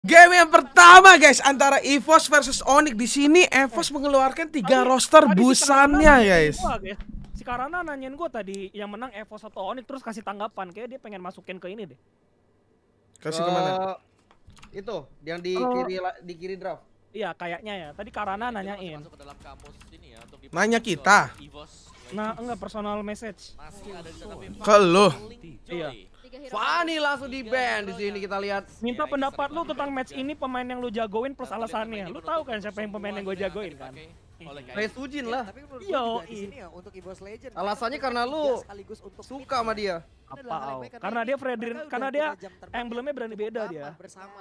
Game yang pertama guys antara EVOS versus Onyx. Di sini EVOS mengeluarkan 3 roster busannya guys. Si Karana nanyain gue tadi yang menang EVOS atau Onyx terus kasih tanggapan, kayak dia pengen masukin ke ini deh. Kasih kemana? Itu yang di kiri draft. Iya kayaknya ya. Tadi Karana nanyain. Nanya kita. Nah enggak, personal message. Ke lu. Iya. Fanny langsung di ban di sini kita lihat. Minta pendapat lu tentang match ini, pemain yang lu jagoin plus alasannya. Lu tahu kan siapa yang pemain yang gue jagoin kan? Sujin lah. Yo, Alasannya karena lu suka sama dia. apa? Karena dia Fredrin, karena dia emblemnya berani beda dia.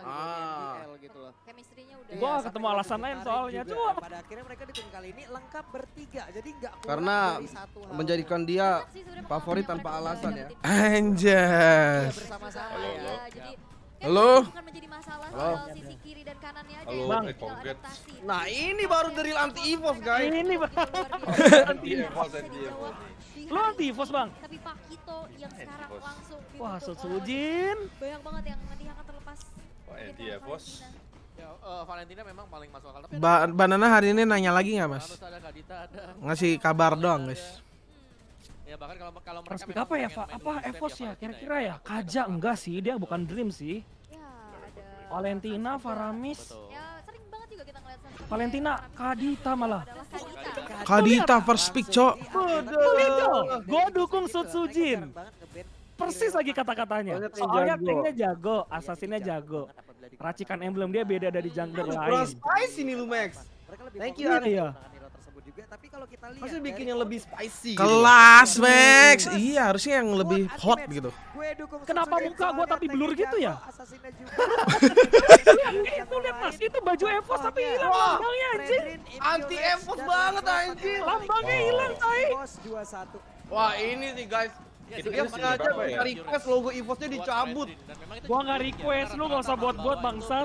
Gua gak ketemu alasan lain soalnya. Cuma pada akhirnya mereka di tim kali ini lengkap bertiga, jadi nggak kurang Karena dari satu hal. menjadikan dia favorit tanpa alasan ya. Anjas. Bersama-sama Halo, ya. halo. Halo. Bukan menjadi masalah Halo. soal sisi kiri dan kanannya aja. Halo, Bang. Tinggal Congrats. adaptasi. Nah ini baru dari anti EVOS guys. ini bang. Anti EVOS, anti EVOS. Lu anti EVOS bang? Tapi Pak Kito yang sekarang EVOS. langsung Wah, ditutup Sujin. Bayang banget yang nanti akan terlepas. Wah, anti EVOS. Valentina memang paling masuk akal, tapi Banana hari ini nanya lagi nggak mas? ada Kadita, ada Ngasih kabar doang guys. ya bahkan kalau mereka Perspek apa ya, Pak? Apa EVOS ya? Kira-kira ya? Kaja enggak sih, dia bukan Dream sih. Ya, ada Valentina, Faramis. Ya, sering banget juga kita ngeliat sama Valentina, Kadita malah. adalah Kadita. Kadita first pick cok. Gue dukung Sujin. banget nge-ban. Persis lagi kata-katanya. Banget yang Soalnya jago. tanknya jago, assassinnya jago. Racikan emblem dia beda dari jungler Kurang lain. spicy nih lu Max. Mereka lebih Thank fokus you, di An. Iya. kemenangan hero tersebut juga. Tapi kalau kita lihat Masih bikin dari yang lebih spicy. Kelas Max. Iya harusnya yang lebih hot gitu. gue dukung Kenapa Sujin muka gua soalnya tapi tanknya blur gitu ya? jago, assassinnya juga. Itu lihat mas, itu baju EVOS tapi hilang Wah. lambangnya anjing. Anti EVOS banget anjing. Lambangnya hilang tai. EVOS 2-1. Wah ini nih guys. Itu Dia season sengaja berapa ya? request logo EVOS-nya dicabut. Gua nggak request, lu nggak usah buat-buat bangsat.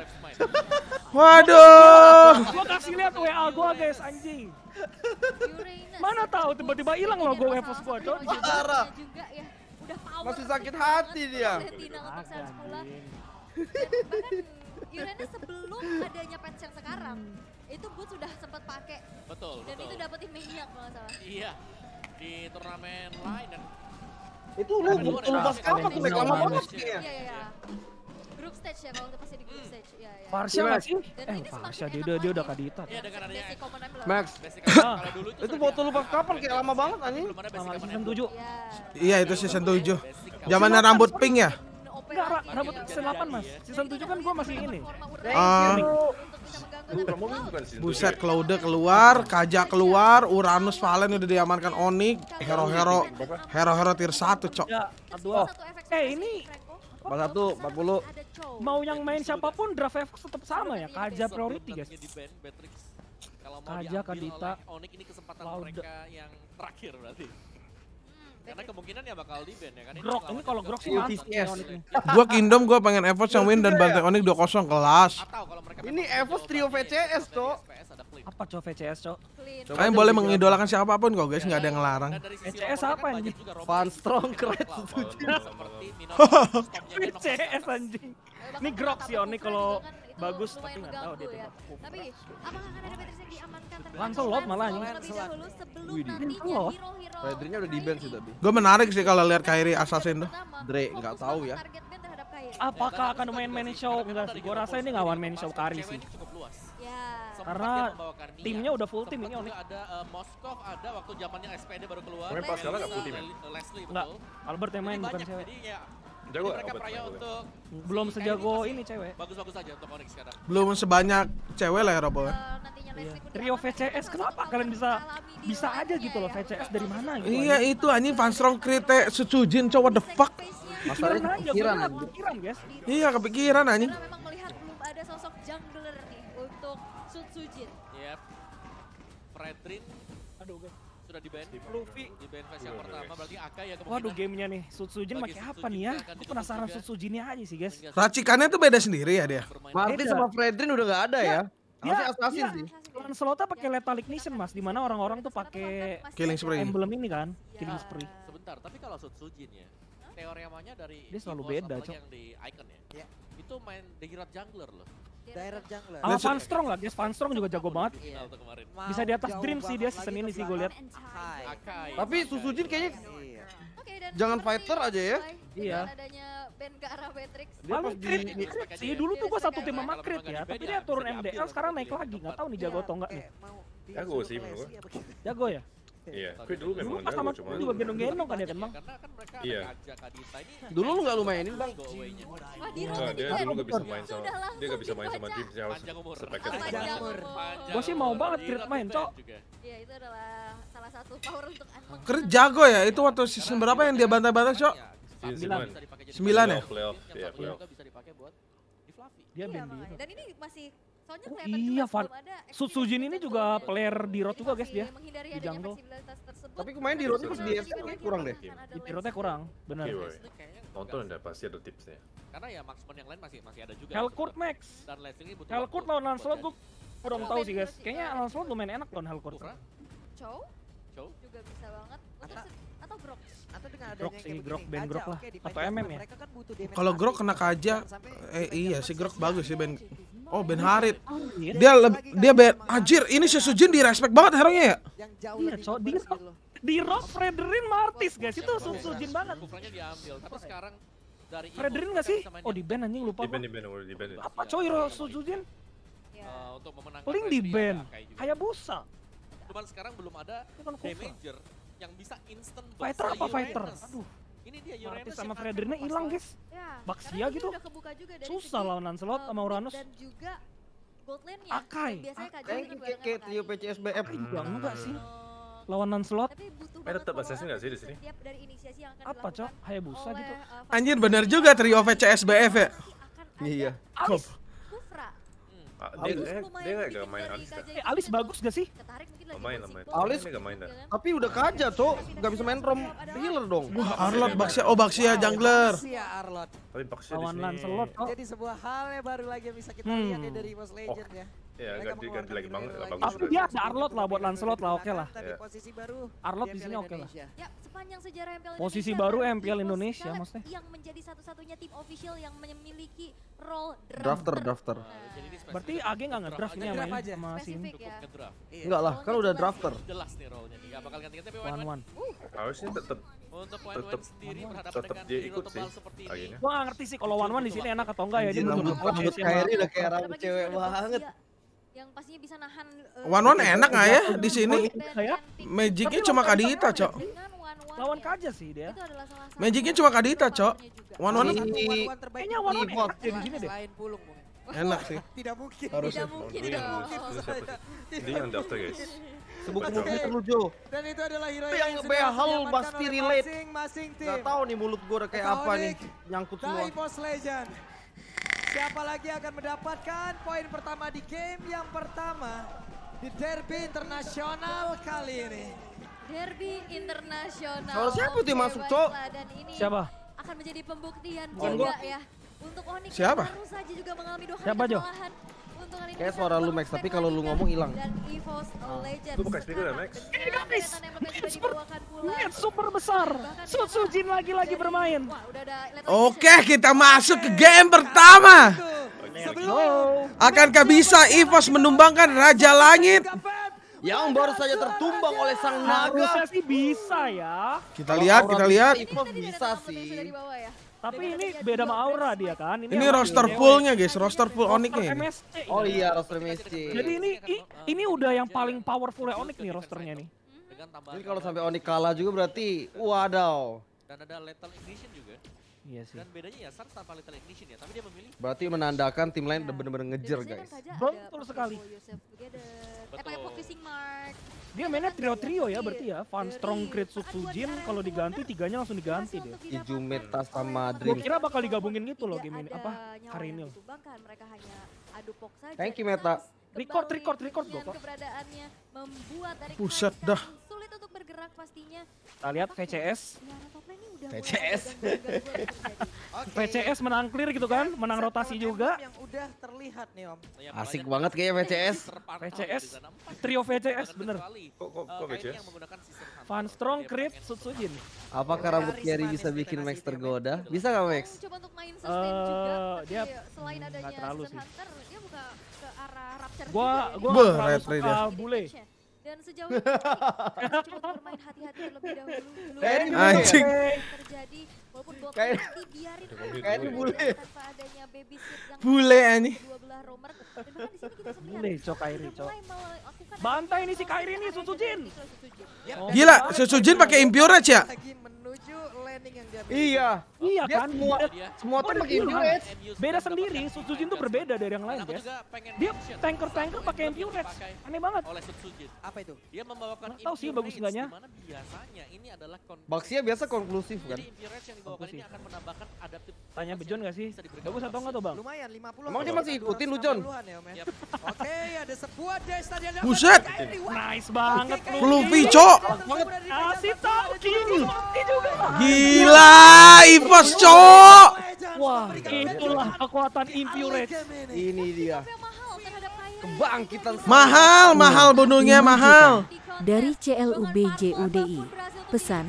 Waduh. Gua kasih lihat WA gua guys anjing. Uranus. Mana tahu tiba-tiba hilang logo Jadi EVOS masalah gua, Cok. sebenarnya Parah. juga ya. Udah power Masih sakit banget hati dia. Valentina untuk Sans Pula. Anjing. Dan bahkan Uranus sebelum adanya patch yang sekarang itu gue sudah sempat pakai betul, dan betul. itu dapetin maniac kalau nggak salah. Iya, di turnamen lain dan Itu lu lupa apa tuh Max, lama banget kayaknya. Iya iya. Group stage ya kalau itu pasti di group stage. Iya iya. Farsha nggak sih? Dan ini Farsha semakin dia enak udah lagi. Kadita. ya dengan adanya Basic common emblem. Max, kalau dulu itu foto lu pas kapan kayak lama banget anjing. belum ada Sama basic season command 7. Iya. Iya itu season 7. Zamannya rambut pink ya. Enggak, rambut season 8 mas. Season 7 kan gua masih ini. Ah. Buset, Cloud keluar, Kaja keluar, Uranus Valen udah diamankan Onyx, hero-hero tier 1 cok. Ya, dua. Ini Pas 1 40. mau yang main siapapun draft EVOS tetap sama ya. Kaja priority guys. di band Beatrix. Kalau mau Kaja, diambil Kadita, oleh Onyx ini kesempatan Lauda. mereka yang terakhir berarti. Karena kemungkinan ya bakal di band ya kan. Grok, ini kalau Grok sih Yes. mantap. ya, Onyx nih. Gua Kingdom, gua pengen EVOS yang win dan bantai Onyx 2-0 kelas. Atau kalau mereka Ini EVOS trio VCS, Cok. ada Flip. Apa cowok VCS cok? Kalian boleh mengidolakan siapapun kok guys, nggak ada yang ngelarang. Dan dari sisi VCS lawan apa kan anjing? banyak juga robot Fan yang strong bisa keren lawan. setuju. Seperti Minotaur, stopnya kan VCS anjing. Ini Grok sih Onyx kalau bagus tapi lumayan nggak tahu dia mengganggu ya. tembak. Tapi apakah akan ada Beatrix yang diamankan terlebih Lancelot malah anjing. terlebih dahulu sebelum Widih. nantinya Lancelot. hero-hero Fredrinnya udah di ban sih tapi. Gue menarik sih kalau lihat Kairi Assassin tuh. Dre, nggak tahu ya. Target ban terhadap Kairi. Apakah akan main show? Enggak sih, gua rasa ini nggak one man show Kari sih. Cewek ini cukup luas. Ya. Sempat Karena dia membawakan Mia. timnya udah full tim Sempat ini juga Onyx. ada Moskov, ada waktu zamannya SPD baru keluar. Kemarin Pascal nggak full tim ya? Leslie Enggak, betul. Albert yang main Jadi bukan banyak, cewek. Jadi ya Jago jadi mereka Albert percaya main untuk Belum si Kairi sejago masih ini cewek. Bagus-bagus aja untuk Onyx sekarang. Belum sebanyak cewek lah ya Robo. Nantinya Leslie pun Trio diamankan. VCS kenapa kalian bisa aja gitu loh VCS dari mana gitu. Iya itu anjing Fanstrong krite Sujin cowok the fuck. Masalahnya kepikiran anjing. Kepikiran guys. Iya kepikiran anjing. Karena memang melihat belum ada sosok jungler nih untuk Sujin. Yep. Fredrin Aduh guys. sudah di ban. Luffy. Di ban phase yang pertama berarti Aka ya kemungkinan. Waduh gamenya nih, Sujin pakai apa nih ya? Gue penasaran Sujinnya aja sih guys. Racikannya tuh beda sendiri ya dia. Martin Beda. sama Fredrin udah nggak ada ya. Harusnya assassin iya. sih. Lancelotnya pakai Lethal Ignition mas, dimana orang-orang tuh pakai Killing Spree. emblem ini kan, Killing Spree. Sebentar, tapi kalau Sujin ya. teoriamanya dari Dia selalu EVOS, beda, apalagi Cok. yang di Icon ya. Iya. Itu main Degirad jungler loh. Direct jungler. Sama Van Strong lah, guys. Van Strong juga jago banget. Di final tuh kemarin. Bisa di atas Jauh Dream sih dia banget season lagi ini ke sih gue lihat. belakang. Akai. Tapi Susujin kayaknya Iya. Oke, dan Jangan seperti fighter aja ya. sesuai Iya. dengan adanya band ke arah Matrix. Dia pas Paling di crit sih, dulu tuh gue satu tim sama Kalau crit memang ya. nggak Tapi di dia beda, turun bisa diambil MDL, sekarang naik pilih lagi. tempat. Nggak tahu nih jago atau enggak nih. Jago sih menurut gua. Jago ya? Iya, Crit dulu Dulu memang pas jago sama cuma. Cuk juga gendong-gendong kan ya kan bang? Karena kan mereka Iya. ada Kaja, Kadita ini. Dulu lu nggak lu mainin, Bang? Go away-nya. Wah, Enggak, dia dia kan dulu nggak bisa sudah main sama langsung dia nggak bisa main sama dibaca. Dreams, dia harus Panjang umur. sepaket Panjang sama umur. Gua sih mau banget Gila, Crit main, Crit Cok. juga. Iya, itu adalah salah satu power untuk Crit jago ya, itu waktu season berapa yang dia bantai-bantai, Cok? Sembilan. Bisa dipakai jadi Sembilan ya? Playoff, yang iya, satu playoff. juga bisa dipakai buat di Fluffy. Dia Iya, band makanya. di Dan ini masih soalnya Oh kelihatan iya, juga Van. sebelum ada Sujin ini juga experience player di Rot juga guys masih dia. menghindari di adanya jungle. fleksibilitas tersebut. Tapi kemarin di Rotnya pas di Karena SM tadi kurang deh. akan ada Di Rotnya kurang, benar. Iya, woy. Ini kayaknya Nonton nggak- udah pasti ada tipsnya. Karena ya marksman yang lain masih ada juga. Hellcourt Max. Dan Leslie ini butuh Hellcourt waktu lawan buat Lancelot gue jadi. kurang tahu sih guys. Kayaknya Lancelot lumayan enak lawan Hellcourt. Kufra, Chow Chow. juga bisa banget. Atau Grok. Atau dengan Grok adanya sih, kayak Grok, begini, band Kaja, Grok lah. oke, di Atau band MM Grok ya? mereka kan butuh damage Kalau Grok pasti. kena Kaja, Jangan sampai iya sih Grok bagus sih Ben. Oh Ben Iya. Harit. Iya. Dia Ben. Anjir, ini si Sujin di respect banget hero nya ya. yang jauh Iya, lebih Cok, ngebers dia- gitu loh. Di Rock Frederin Martis guys, itu Sujin banget. Kufranya diambil, tapi sekarang dari Evo, Frederin nggak mereka sih? bisa main Oh di ban anjing lupa Di band, gua. di band, udah di band. Apa coy Ro Sujin? Ya. untuk memenangkan Paling di race dia, ban. Akai juga. Hayabusa. Cuman sekarang belum ada Itu kan Kufra. damager yang bisa instant burst Fighter kayak apa fighter? Uranus. Aduh, Ini dia Martis Uranus sama yang akan Frederinnya lepas hilang lagi. guys. Ya, Baxia karena ini gitu. udah kebuka juga dari Susah segi, lawan Lancelot sama mid Uranus. dan juga gold lane-nya. Akai. Dan biasanya Kaja Thank ini you barengan kayak Akai. trio PCSBF. Juga enggak sih. Oh, Lawan Lancelot. tapi butuh tetap banget assassin follow nggak up sih di sini? setiap dari inisiasi yang akan Apa cok? dilakukan Hayabusa oleh, gitu. Anjir bener juga trio VCSBF ya. pasti akan ada Iya. Alis. Kufra. Ah, Bagus, dia lumayan nggak bikin main dari Alis kan? Kaja Eh itu Alis dengan bagus gak sih? ketarik mungkin lagi Main, basic main. ball. Alis nggak main dah. Ya kan? Tapi udah Kaja, Cok. Nggak bisa main rom healer dong. Wah Arlot Baxia, oh Baxia jungler. Sia Arlot. Tapi Baxia di Lawan sini. Lancelot kok. Jadi sebuah hal yang baru lagi yang bisa kita Hmm. lihat ya dari Most Legend ya. Ya, Mereka ganti mengeluarkan lagi banget, Guerrero nggak lagi. bagus. Tapi dia ada Arlot lah buat Lancelot lah, oke lah. Tapi Iya. posisi baru Arlot di di MPL sini oke lah. Indonesia. Ya, sepanjang sejarah MPL Posisi Indonesia, baru baru MPL EVOS Indonesia, Scarlet maksudnya. yang menjadi satu-satunya tim official yang memiliki role Drafter. Jadi ini Berarti spesifik AG nggak ngedraft ini Draft sama aja. sama Sim. spesifik cukup ya. ngedraft. Iya. Enggak lah, kan udah drafter. Jelas nih role-nya nih, nggak bakal ganti-ganti tapi One one. Harusnya tetap Untuk Tetep- sendiri berhadapan tetep dengan dia hero ikut tebal sih, seperti ini. akhirnya. Gua nggak ngerti sih kalau one one di sini enak atau enggak ya. Dia Anjir, bener-bener rambut posisi yang Kyrie udah kayak Apalagi rambut sih cewek ada banget. Baxia yang pastinya bisa nahan One one enak nggak ya di sini? Kayak Magicnya cuma Kadita cok. dengan one-one lawan ya. Kaja sih dia. Itu adalah salah satu Magicnya cuma Kadita cok. powernya juga. One one Ini One-one terbaik Kayaknya di one one Pivot. enak deh di sini deh. Selain Pulung mungkin. enak sih. Tidak mungkin. Harusnya. Tidak mungkin Dia yang dong. lulus. Itu siapa sih? Dia yang daftar guys. Sebut-sebut terlucu. Dan itu adalah hero Yang sudah behal diamankan pasti oleh relate. masing-masing tim. Gak tahu nih mulut gue udah kayak apa nih. Nyangkut semua. Dari Most Legend. Siapa lagi akan mendapatkan poin pertama di game yang pertama di derby internasional kali ini? Derby internasional. Kalau siapa tuh yang Oke, masuk, Cok? baiklah, dan ini Siapa? akan menjadi pembuktian Bukan juga gua. ya. Untuk Onyx Siapa? yang baru saja juga mengalami 2 kali Siapa, Jo? kekalahan. Untuk kali ini Kayak bisa suara lu, membangun Max, tapi fans kalau lu lagi ngomong hilang. Dan EVOS Legends Lu buka speaker ya, Max? dengan guys, kelihatan yang lebih sudah dibawakan pula. Lihat super besar. Sujin lagi bermain. Wah, udah ada Oke kita masuk ke game pertama. Sebelum Akankah bisa EVOS menumbangkan Raja Langit? Yang baru saja tertumbang oleh sang naga. Harusnya sih bisa ya. Kita lihat, kita lihat. EVOS bisa sih. ya. Tapi ini beda sama Aura dia kan. Ini emang roster dewe. fullnya guys, roster full Roster Onyx nih. MSC. Oh iya, roster Messi. Jadi ini udah yang paling powerful ya Onyx nih rosternya nih. Dengan tambahan Jadi kalau sampai Onyx kalah juga berarti wadaw. dan ada lethal ignition juga. Iya sih. Dan bedanya ya Sans tanpa lethal ignition ya, tapi dia memilih Berarti menandakan tim lain udah bener-bener ngejer guys. Betul sekali. Focusing mark. Dia mainnya trio-trio ya berarti ya. Van Strong, Crit, Sujin kalau diganti tiganya langsung diganti dia. Iju Meta sama Gua Dream. kira bakal digabungin gitu loh game ini. Apa? Karinil. Mereka hanya adu pok saja. Thank you, Meta. Record gua kok. Keberadaannya membuat dari Buset Kaisa dah. sulit untuk bergerak pastinya. Kita lihat VCS. Ya, top lane ini udah VCS. mulai ada gangguan terjadi. Oke. VCS menang clear gitu kan, menang Set rotasi lawan juga. Yang udah terlihat nih Om. Yang Asik banyak banget kayaknya VCS. terpantau VCS, di sana. Empat trio VCS bahkan bener. kecuali, Kok Kairi VCS? yang menggunakan Season Hunter. Van Strong, Dia Crit, pengen- Sutsujin. Apakah rambut Karis Carry manis bisa bikin kita Max kasih tergoda? Bisa nggak Max? Coba untuk main sustain juga, tapi dia selain adanya nggak terlalu Season sih. Hunter, dia buka ke arah Rapture Gua juga ya. gua Beuh, nggak terlalu Red Ray suka dia. bule. Dan sejauh ini coba bermain hati-hati terlebih dahulu. Belum Kayak ada Anjing. yang terjadi walaupun bot Kayak- dibiarin kayak ini bule. tanpa adanya baby sit yang Bule anjing. kedua belah romer. Dan bahkan di sini kita bisa Bule, melihat Cok, Kairi, udah Cok. mulai melakukan Bantai nih si Kairi nih, Sutsujin. Ya, Oh, Gila, Sutsujin pakai Impurage ya? lagi menuju landing yang dia Iya. Iya Dia kan? semua Dia semua Gua tim udah pakai bilang. Impurage. Beda sendiri, Sutsujin tuh berbeda dari yang lain, Dan aku guys. juga pengen Dia mention tanker-tanker pakai lebih Impurage. dipakai Aneh banget. oleh Sutsujin. apa itu? Dia membawakan Nggak tahu sih Impure bagus Rage, enggaknya. di mana biasanya ini adalah Baxia biasa konklusif kan? Jadi Impure Rage yang dibawakan ini akan menambahkan adaptif. Tanya Bejon gak sih? Bisa diberikan Bagus atau enggak tuh bang? Lumayan 50. Emang dia masih ikutin lu, Jon? Ya, Om, ya. Yap. Oke, ada sebuah dash tadi ada. Buset. Nice banget Fluffy, Cok. Kasih tau King Fluffy juga. Gila, Ivos, Cok. Wah, itulah kekuatan Impurage. Ini dia. Yang mahal terhadap Kairi. Kebangkitan. Mahal bunuhnya, mahal. Dari CLUBJUDI, pesan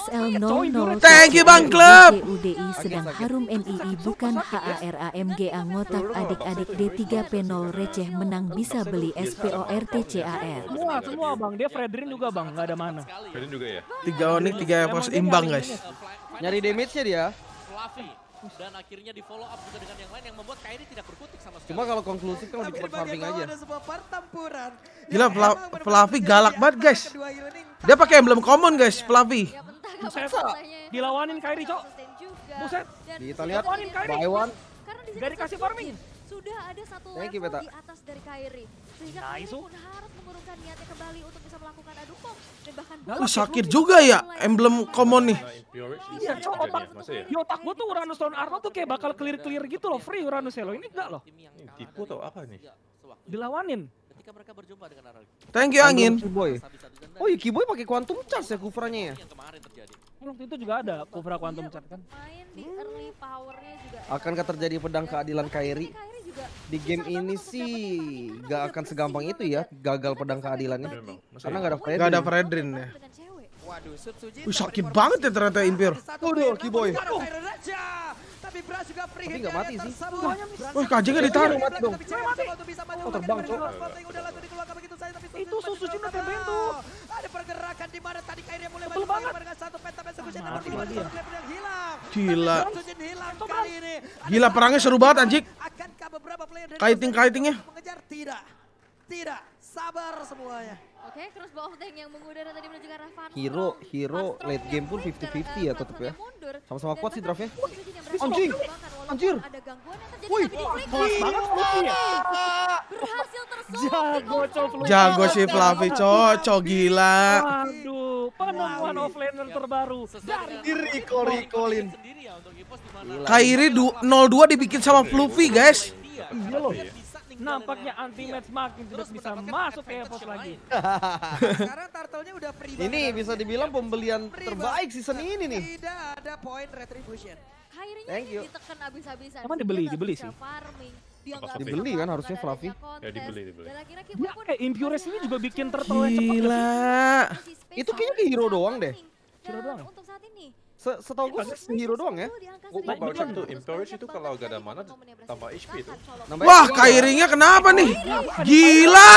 SL00. Thank you, Bang Klub. JUDI sedang harum NII bukan HARAMGA ngotak adik-adik D3P0 receh menang bisa beli SPORTCAR. Semua bang, dia Fredrin juga bang, nggak ada mana. Kalian juga ya? 3 Onyx, 3 Evos imbang, guys. Nyari damage-nya dia. Fluffy. Dan akhirnya di follow up juga dengan yang lain yang membuat Kairi tidak berkutik sama sekali. Cuma kalau konklusif kan lebih cepat farming aja. Ada sebuah pertempuran. Gila, yang emang benar-benar Fluffy menjadi galak banget, guys. kedua healer ini. Dia pakai emblem common, guys, Fluffy. Ya bentar Buset. rasanya. Dilawanin Kairi, Cok. Sustain juga. Buset. Dan Kita lihat Lawanin Kairi. by one. karena di sini Gak dikasih farming. sudah ada satu Thank you, level Beta. di atas dari Kairi. Sehingga Nice, Kairi Su. pun harus mengurungkan niatnya kembali untuk bisa melakukan adu comp. Dan bahkan Wah, sakit juga ya emblem common nih. Nah, Impure Rage Iya, bisa Cok, jadinya, otak masa ya? di otak gua tuh Uranus lawan Arnold tuh kayak bakal clear gitu loh, free Uranus ya lo. Ini enggak loh, Tim yang Ini kalah tipu dari atau apa nih? tiga sewaktu. dilawanin. Ketika mereka berjumpa dengan Aragi. Thank you, Angin. Kiboy. Sabi-sabi dan Oh iya Kiboy pakai quantum charge ya Kufranya ya. yang kemarin terjadi. Waktu itu juga ada Kufra Quantum Chat kan. main di early powernya juga. Akankah terjadi pedang keadilan Kairi? Kairi juga Di game ini sih gak akan segampang itu ya gagal pedang keadilannya. Memang, masa Karena ya? gak ada Freddy. Gak ada Fredrin ya. dengan cewek. Waduh, Sutsujin. Wih, sakit banget ya ternyata Impure. Waduh, Kiboy. Tapi Bras juga free Tapi hit nggak di mati area sih. tersebut. Wah, kajengnya ditahan. Tapi Mati dong. cewek mencoba untuk bisa maju Oh, ke terbang, depan. Cok. Floating udah langsung dikeluarkan begitu saja, tapi Itu Sutsujin Sutsujin masih udah berusaha. bentuk. Ada pergerakan di mana tadi Kairi yang mulai Betul maju banget. dengan satu penta eksekusi dan Mati tiba-tiba lagi ya. Sutsujin yang hilang. Gila. Tapi Sutsujin hilang kali ini. Ada Gila, perangnya seru banget, anjing. Akankah beberapa player dari Kiting-kitingnya. mengejar? Tidak. Tidak. Sabar semuanya. Oke, crossbow of tank yang mengudara tadi menuju ke arah Van Hero Strong. late game pun 50-50 ya tetep ya. Sama-sama kuat sih draftnya. Anjing, Anjir. Ada gangguan yang terjadi Wih, tapi di flick. Kelas banget Fluffy ya. Berhasil tersolve. Jago, Cok, Fluffy. Jago sih Fluffy, cocok gila. Waduh, penemuan offlaner terbaru. Recall-recallin. Sendiri ya untuk Evos di mana Gila. Kairi 02 dibikin sama Fluffy, guys. dia Iya loh. Iya. Nampaknya anti-match makin tidak bisa masuk ke Evos lagi. Sekarang turtle-nya udah free Ini banget. bisa dibilang pembelian Free terbaik banget. season ini nih. Tidak ada poin retribution. Kairinya Thank you. ditekan abis-abisan. Emang Dia dibeli? nggak Dibeli bisa sih. farming. Dia Apa nggak dibeli bisa kan harusnya masuk Fluffy? adanya kontes. Ya, dibeli. Dan akhirnya Ya Kiboy pun kayak Impurage ini juga bikin turtle yang cepat. Gila. masih space Itu kayaknya untuk ke hero bisa doang deh. farming. Hero Dan doang ya? Untuk saat ini Setahu gue hero doang ya. Gua baru cek tuh, Impurage itu kalau gak ada mana tambah HP itu. Nambah Wah, HP. Kairinya kenapa nih? Gila.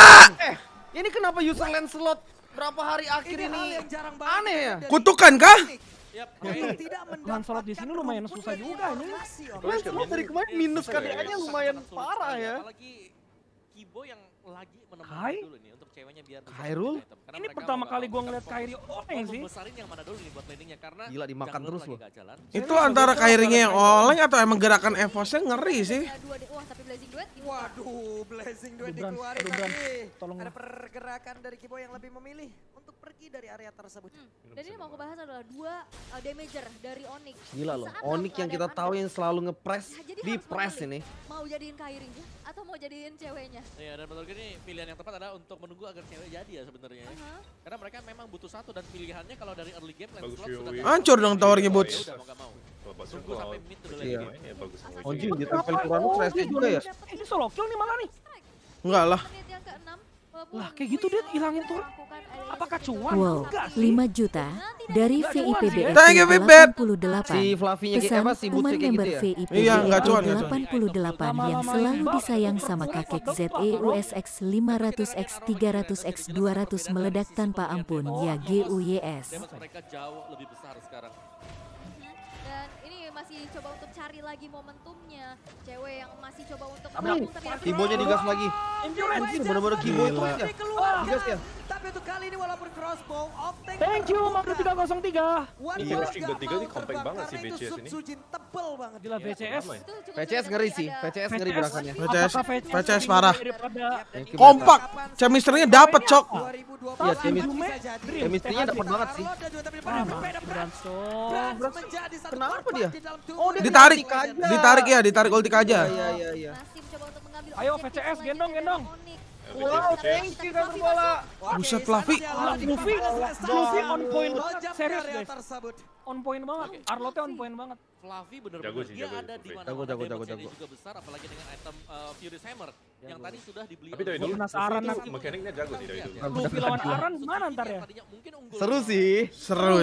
Ini kenapa user Lancelot berapa hari akhir Ini hal ini yang jarang banget. aneh ya? dari Kutukan kah? Yap, Yang tidak mendapatkan Lancelot di sini lumayan rumput susah juga nih. informasi, Om. Lancelot dari kemarin minus Susah ya, KDA-nya guys. lumayan sangat sulit parah sekali. ya. Apalagi Kibo yang lagi menemukan Kai? dulu nih untuk ceweknya biar bisa Kairul? dapat item. Karena Ini mereka pertama mau kali gua nggak ngeliat fokus. Kairi oleng Mau sih. besarin yang mana dulu nih buat landingnya karena Gila, dimakan jungler terus lagi loh. nggak jalan. Itu antara Kairinya yang oleng atau emang gerakan Evosnya ngeri sih? Wah, tapi Blazing Duet gimana? Waduh, Blazing Duet Aduh, Bran. dikeluarin Aduh, Bran. tadi. Tolong. Ada pergerakan dari Kibo yang lebih memilih untuk pergi dari area tersebut. Dan ini mau aku bahas adalah dua damager dari Onyx. Gila Di loh, saat Onyx yang kita keadaan tahu under, yang selalu ngepres ya, jadi di harus press memilih, ini. Mau jadiin Kairinya atau mau jadiin ceweknya? ya. Iya, dan menurut gue ini pilihan yang tepat adalah untuk menunggu agar cewek jadi ya sebenarnya. Karena mereka memang butuh satu dan pilihannya kalau dari early game lane slot sudah Hancur dong towernya, Boots. udah mau gak mau. Bagus Tunggu sampai mid dulu Iya. lagi. ya bagus. Anjing di travel Uranus rese juga ya. Ini solo kill nih malah nih. Enggak lah. Menit yang ke-6. Lah kayak gitu dia hilangin turret. Apakah cuan? 5 juta dari VIP Thank you, Vipet. 88. Si Fluffy-nya kayak Pesan apa si teman Boots kayak member gitu ya. VIP Iya, nggak cuan, nggak cuan. 88 yang selalu disayang sama kakek ZEUSX 500X 300X 200 meledak tanpa ampun ya GUYS. Damage mereka jauh lebih besar sekarang. Dan ini masih coba untuk cari lagi momentumnya. Cewek yang masih coba untuk Kibonya digas lagi. Anjing bener-bener Kibo itu ya. Digas ya. Tapi untuk kali ini walaupun crossbow, Opting Thank you, Magno 303. Iya, Machine Gun 3 ini compact banget sih BCS ini. Sujin tebel banget. Gila VCS. VCS ngeri sih, VCS ngeri gerakannya. VCS parah. Daripada Kompak. Chemistry-nya dapet, Cok. 2020 Iya, chemistry-nya dapet banget sih. Kenapa dia? Oh, Ditarik. Ditarik ya, ditarik ulti aja. Iya. masih mencoba untuk mengambil Ayo, objektif VCS, oleh gendong, gendong. Onyx. Wow, thank you kan bola. Buset, Fluffy. Fluffy on point banget, serius guys. tersebut. On point banget, Arlotnya on point banget. Fluffy Jago benar-benar sih, dia jago, ada di Fluffy. mana Jago. damage-nya juga besar apalagi dengan item Furious Hammer yang tadi sudah dibeli. Tapi dari oleh dulu penasaran itu nanti. mekaniknya jago sih dari dulu. Fluffy lawan Aran gimana ntar ya? Tadinya mungkin unggul. Seru sih. Seru.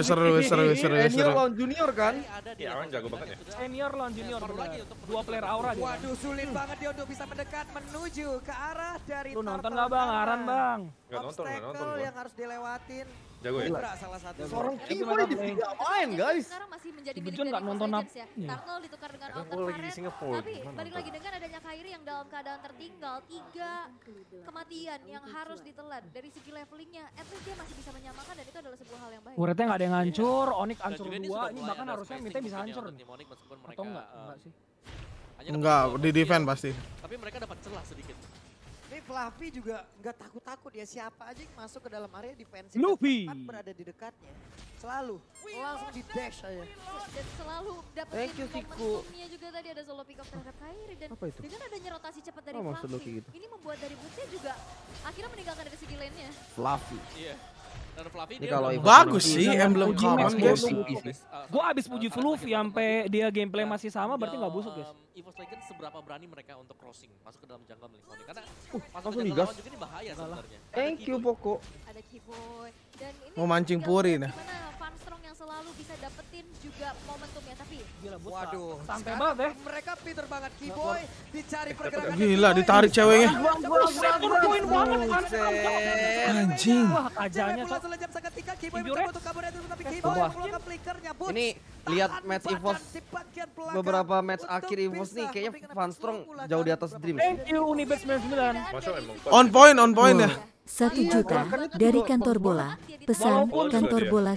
Senior lawan junior kan. Ada di Iya, Aran jago banget ya. Senior lawan junior Baru lagi bener. untuk Dua player aura dia. Waduh, sulit banget dia untuk bisa mendekat menuju ke arah dari Lu nonton Turtle gak bang, Armor. Aran bang? Nggak nonton Obstacle gua. yang harus dilewatin. Jago ya. Libra salah satu. Seorang Tapi Kibo mereka di tidak main guys. Sekarang masih menjadi Si milik Bejon dari nggak nonton Legends ya. Iya. Turtle ditukar dengan Karena Outer gua lagi di Current, Singapura, tapi gimana balik nonton? lagi dengan adanya Kairi yang dalam keadaan tertinggal 3 kematian yang harus ditelan. Dari segi levelingnya, at least dia masih bisa menyamakan dan itu adalah sebuah hal yang baik. Turretnya nggak ada yang hancur, Onyx Dan hancur juga ini 2, sudah ini mulai bahkan ada harusnya spacing Mite bisa mungkin ya hancur. untuk tim Onyx meskipun mereka Atau enggak sih? hanya Enggak, dapat di dua defend kill, pasti. tapi mereka dapat celah sedikit. Ini Fluffy juga nggak takut-takut ya, siapa aja yang masuk ke dalam area defensif Luffy. dan tepat berada di dekatnya. Selalu langsung di dash aja. Dan selalu dapetin Thank you, Siku. momentumnya juga tadi ada solo pick up terhadap Kairi. Dan Apa itu? dengan adanya rotasi cepat dari Oh, maksud lu Fluffy, kayak gitu. ini membuat dari Bootsnya juga akhirnya meninggalkan dari segi lane-nya. Fluffy. Iya. Dan Fluffy Ini dia kalau udah- Evo Bagus Fluffy sih, kan emblem Uji common, max guys. MVP sih. Gue abis puji Fluffy sampai dia gameplay masih sama, berarti nggak busuk guys. EVOS Legends seberapa berani mereka untuk crossing masuk ke dalam jungle milik Onyx karena masuk ke langsung jungle digas. lawan juga ini bahaya sebenarnya. Thank you Poco. Ada Keyboy. Dan ini Mau mancing tinggal puri, lihat nah. gimana Funstrong yang selalu bisa dapetin juga momentumnya. Tapi Gila Boots Waduh, santai sekarang banget ya. mereka pinter banget Keyboy, dicari pergerakan. Gila, ditarik ceweknya. Buset, on point banget Funstrong, Cok. Anjing. Wah kajanya Cok. Lejam seketika Keyboy Video mencoba Red. untuk kabur dari tapi Wah. Keyboy melakukan flickernya. Boots Ini lihat tahan match badan EVOS di bagian belakang beberapa match untuk akhir EVOS nih bisa kayaknya memberikan Funstrong formula jauh di kan atas beberapa Dream. Thank you Unibet 99. Masuk emang. On point ya. 1 juta dari kantor bola. Pesan kantor bola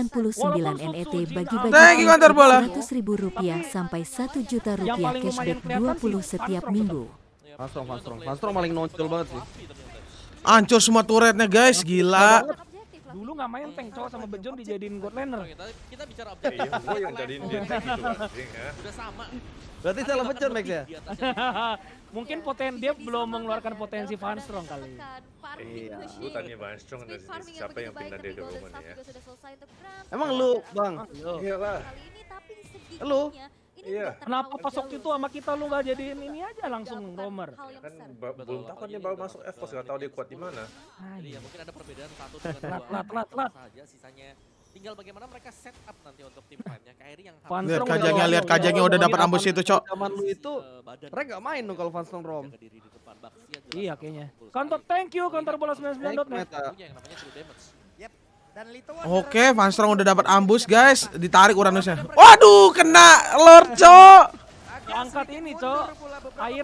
99 NET bagi-bagi Thank you, kantor bola. Rp100.000 sampai Rp1 juta cashback 20 setiap minggu. Funstrong paling nonjol banget sih. Hancur semua turretnya, guys. Gila. objektif lah. Dulu nggak main tank cowok sama Bejon dijadiin god laner. Oke, kita bicara objektif. Iya, gue yang jadiin dia kayak gitu anjing ya. Udah sama. Berarti salah Bahkan pecah Max lebih ya? di atasnya. Mungkin dia belum mengeluarkan potensi Funstrong kali. Iya, gue tanya Funstrong dan siapa yang pindah dia ke rumah nih ya. Emang lu, Bang? Iya lah. Lu? Iya. Kenapa pas waktu itu sama kita lu nggak jadiin ini aja langsung roamer? Kan belum tahu kan dia baru masuk EVOS, nggak tahu dia kuat di mana. Jadi ya mungkin ada perbedaan satu dengan dua. Lat. Saja sisanya tinggal bagaimana mereka set up nanti untuk tim fight-nya. Kairi yang Funstrong Lihat kajangnya udah dapat ambus itu, Cok. Zaman lu itu mereka nggak main tuh kalau Funstrong rom. Iya kayaknya. Kantor thank you kantor bola 99.net. Meta. Punya yang namanya true damage. Dan Lito Oke, Funstrong udah dapat ambus, guys. Ditarik Uranusnya. Waduh, kena Lord, Cok. Diangkat ini, Cok. Air.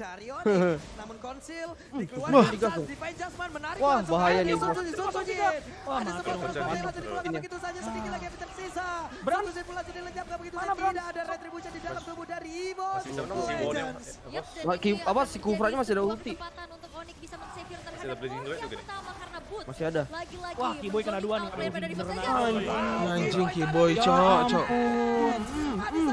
Namun konsil dikeluarkan Divine Jasmine menarik. Wah, langsung bahaya air nih, Sun bos. Sujin. Wah, Ada mati sebuah dong. pertandingan langsung dikeluarkan begitu saja, sedikit lagi yang tersisa. Bram. Sun Sujin pula sudah dilejap nggak begitu Mana, saja. Bram? Tidak ada retribution di dalam tubuh dari Evo. Masih sama si Bonnya. Apa, si Kufranya masih ada ulti. Masih ada Blazing Duet juga nih. Masih ada. Wah, Keyboy kena 2 nih. Anjing, Keyboy, Cok.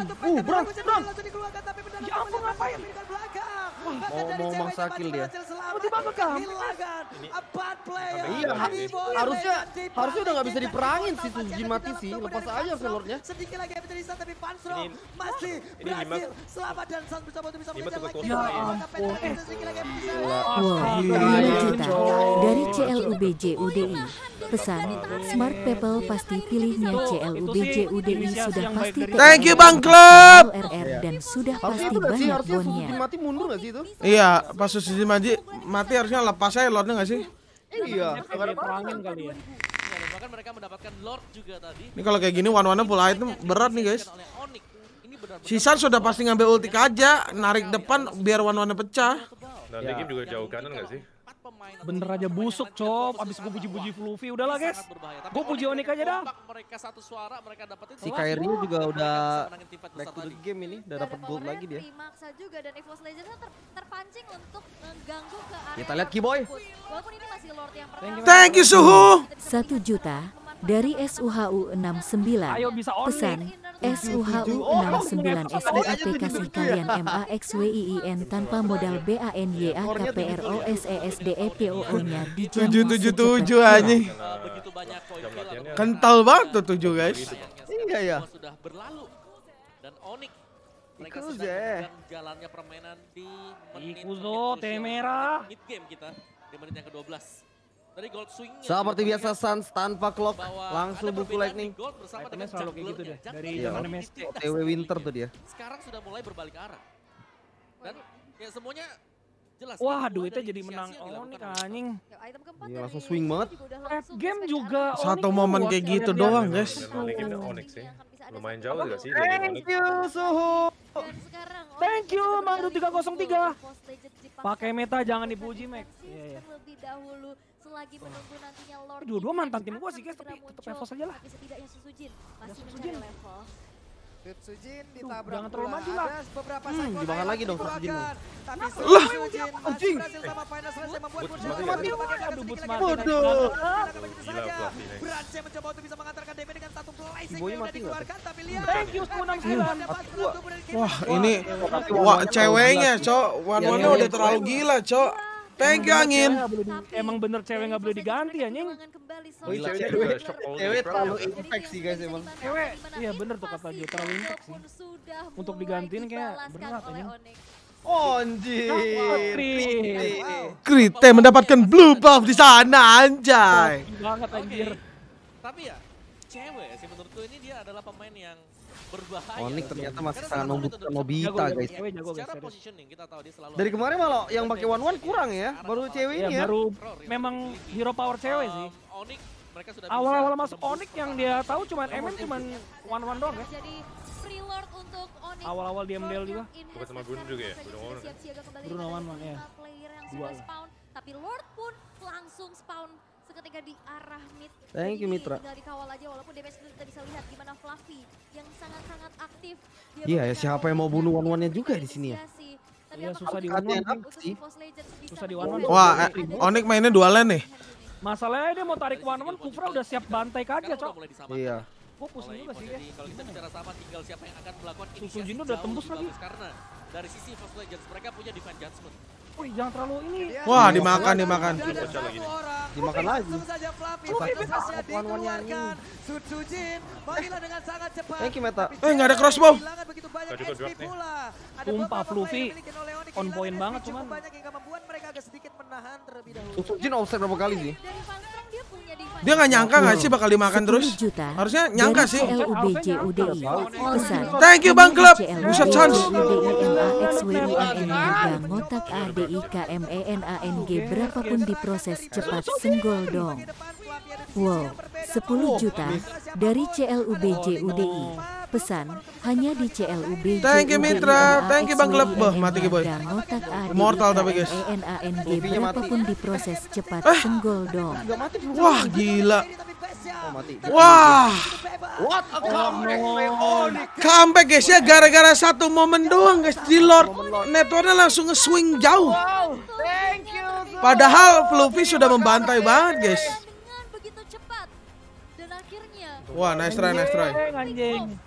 Bram. Ya ampun, ngapain? Mau mangsa kill dia. tiba-tiba ngegam. Kehilangan 4 player. Iya, harusnya udah nggak bisa diperangin sih Sujin mati sih. Lepas aja Lordnya. Sedikit lagi yang menjadi stun tapi Vansro masih berhasil selamat dan Sans bersama untuk bisa mengejar lagi. Ya ampun. Sedikit lagi yang bisa. Wow, 5 juta dari CLUBJ UDI. Pesan, Smart People pasti pilihnya CLUBJ UDI sudah pasti Thank you Bang Klub. RR dan sudah Harusnya pasti itu nggak sih? banyak Harusnya bonnya. Sujin mati mundur nggak sih itu? Iya, pas Sujin mati harusnya lepas aja Lordnya nggak sih? Iya. Perangin kali ya. Ya, dan bahkan mereka mendapatkan Lord juga tadi. Ini kalau kayak gini one-one full item berat nih guys. Oleh Onyx. Ini benar-benar Sisan sudah pasti ngambil ulti aja, narik depan biar one-one pecah. Nah, di game juga jauh kanan nggak sih? Bener aja busuk, Cop. Abis gue puji-puji Fluffy, udahlah guys. Gue puji Onyx aja dah. Mereka satu suara, mereka dapetin Si Kyrie juga udah menangin tim fight back besar to the tadi. game ini, udah dapat gold lagi dia. Maksa juga dan EVOS Legends terpancing untuk mengganggu ke area. Kita lihat Kiboy. Walaupun ini masih Lord yang pertama. Thank you Suhu. 1 juta dari SUHU 69. Ayo bisa Onyx. Pesan, SUHU 69 SDAP kasih kalian MAXWIIN tanpa modal BANYAKPROSESDEPOO-nya dijam 777 anjing. Begitu banyak poin Jam kill latihannya Kental banget tuh 7 guys. Iya ya. sudah berlalu. Dan Onyx mereka Ikuze. sedang memegang jalannya permainan di menit Ikuzo, Temera. mid game kita di menit yang ke-12. Dari gold swing Seperti biasa Sans tanpa clock langsung buku lightning. Itemnya selalu kayak gitu deh. Dari Iya. zaman MSC. OTW Winter tuh dia. Sekarang sudah mulai berbalik arah. Dan ya semuanya jelas. Wah, Semua duitnya dari jadi menang inisiasi yang Onyx dilakukan anjing. Yuk, item keempat Iya, dari langsung swing banget. juga udah Red langsung game spesial. juga. Satu Onyx momen kuat kayak ya, gitu lihat doang dia. guys. Dan early game Onyx sih. Yang akan bisa ada Lumayan satu jauh poin. juga sih dari Onyx. Thank you Suhu. Dan sekarang Thank you, Onyx Mandu kembali 303. unggul. EVOS Legends dipaksa Pakai meta untuk jangan melakukan dipuji, Max. defensi Iya, iya. terlebih dahulu selagi menunggu nantinya Lord Dua-dua King mantan Max tim gua akan sih, guys, segera tapi tetep muncul. EVOS aja lah. Tapi setidaknya Susujin masih Susujin. mencari level. Sujin Duh, ditabrak jangan terlalu pula. maju lah. Ada beberapa dimakan lagi dong Sujin. Tapi Lah. Sujin masih Anjing. berhasil sama final slash yang membuat Boots Muncul mati mati. nggak? Aduh, Boots mati. Bodoh. Gila Fluffy next. Brance mencoba untuk bisa mengantarkan damage dengan satu blazing Kiboy yang udah mati nggak? dikeluarkan. Tapi lihat. Thank you, 169. Wah ini wah ceweknya cok, one-one udah terlalu gila cok. Thank you angin. Emang bener cewek nggak boleh diganti anjing. Gila, cewek- juga shock all Cewek the crowd. terlalu impact sih guys emang. Cewek, iya bener tuh kata dia, terlalu impact sih. Untuk digantiin kayak berat, anjing. Anjir. Krite mendapatkan blue buff di sana anjay. Banget anjir. Tapi ya cewek sih menurutku ini dia adalah pemain yang berbahaya. Onyx ternyata masih Karena sangat salah membutuhkan satu Nobita Jago, guys. cewek jago, guys, Secara serius. positioning kita tahu dia selalu Dari ada. kemarin malah yang pakai one kurang ya, baru cewek Ya ini ya. baru memang hero power cewek sih. Onyx mereka sudah Awal-awal bisa masuk Onyx yang dia tahu cuman MM cuman one doang ya. Jadi free lord untuk Onyx. Awal-awal di MDL juga. Bukan sama Bruno juga ya? Bruno One. Siap-siaga kembali Bruno kepada One, ya. player yang Dua sudah lah. spawn. Tapi Lord pun langsung spawn seketika di arah mid. Thank you, Ini Mitra. tinggal dikawal aja walaupun damage itu kita bisa lihat gimana Fluffy yang sangat-sangat aktif. Dia Iya, ya, memberikan siapa yang mau poinnya bunuh untuk one-one-nya juga di sini ya? inisiasi. Tapi Iya, apakah susah di untuk one-one sih. EVOS Legends bisa Susah di menang? one-one. Wah Onyx mainnya dualan nih. Masalahnya dia mau tarik one Kufra udah siap bantai Sekarang kaget, udah Cok. mulai disamakan. Iya. Gua pusing juga sih ya. Jadi kalau kita bicara sama tinggal siapa yang akan melakukan Susu inisiasi Jin udah jauh tembus lebih lagi. bagus. Karena dari sisi First Legends mereka punya defense judgment. Wih, jangan terlalu ini. Wah dimakan dimakan. Pecah lagi nih. Dimakan lagi. Langsung saja Fluffy Susah final kita slash-nya one-one-nya dikeluarkan. Sujin menghilangkan dengan sangat cepat. Thank you, Meta. Tapi nggak ada crossbow. kehilangan begitu banyak Nggak juga HP drop nih. pula. Ada Sumpah, beberapa Fluffy player yang dimiliki oleh Onyx, on kehilangan point HP banget, cukup cuman- banyak hingga membuat mereka agak sedikit menahan terlebih dahulu. Sujin offset berapa kali sih? Dari Vanstrong dia punya defense. Dia nggak nyangka nggak sih bakal dimakan 10 terus? juta Harusnya nyangka dari sih. CLUBJ UDI. Pesan, Thank you Bang Klub. Buset Sans. UDIMAXWINNG ngotak ADIKMENANG berapapun diproses cepat senggol dong. Wow, 10 juta dari CLUBJ UDI. Pesan, hanya di CLUBJ Thank you, Mitra. Thank you, Bang Klub. Bah, mati ke, boy. ngotak Immortal tapi, guys. ADIKMENANG berapapun diproses cepat senggol dong. Enggak mati belum. Wah gila. Oh, mati. Wah. What a comeback by Onyx. Comeback guys ya gara-gara satu momen doang guys di Lord. Networknya langsung nge-swing jauh. Thank you. Padahal Fluffy sudah membantai banget guys. Dengan begitu cepat. Dan akhirnya Wah nice try nice try. Anjing.